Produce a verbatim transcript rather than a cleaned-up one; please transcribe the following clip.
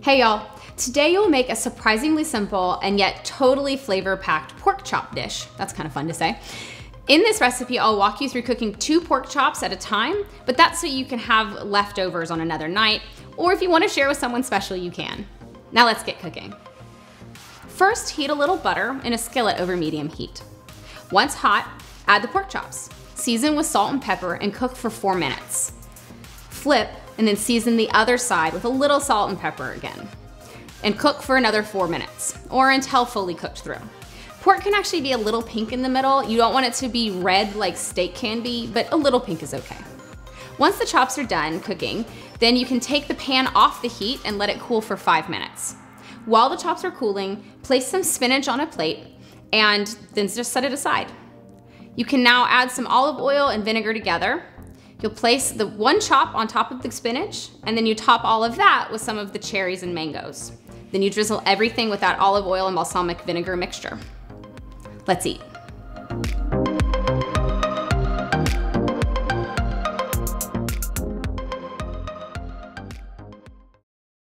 Hey y'all, today you'll make a surprisingly simple and yet totally flavor-packed pork chop dish. That's kind of fun to say. In this recipe, I'll walk you through cooking two pork chops at a time, but that's so you can have leftovers on another night, or if you want to share with someone special, you can. Now let's get cooking. First, heat a little butter in a skillet over medium heat. Once hot, add the pork chops. Season with salt and pepper and cook for four minutes. Flip and then season the other side with a little salt and pepper again. And cook for another four minutes, or until fully cooked through. Pork can actually be a little pink in the middle. You don't want it to be red like steak can be, but a little pink is okay. Once the chops are done cooking, then you can take the pan off the heat and let it cool for five minutes. While the chops are cooling, place some spinach on a plate and then just set it aside. You can now add some olive oil and vinegar together. You'll place the one chop on top of the spinach, and then you top all of that with some of the cherries and mangoes. Then you drizzle everything with that olive oil and balsamic vinegar mixture. Let's eat.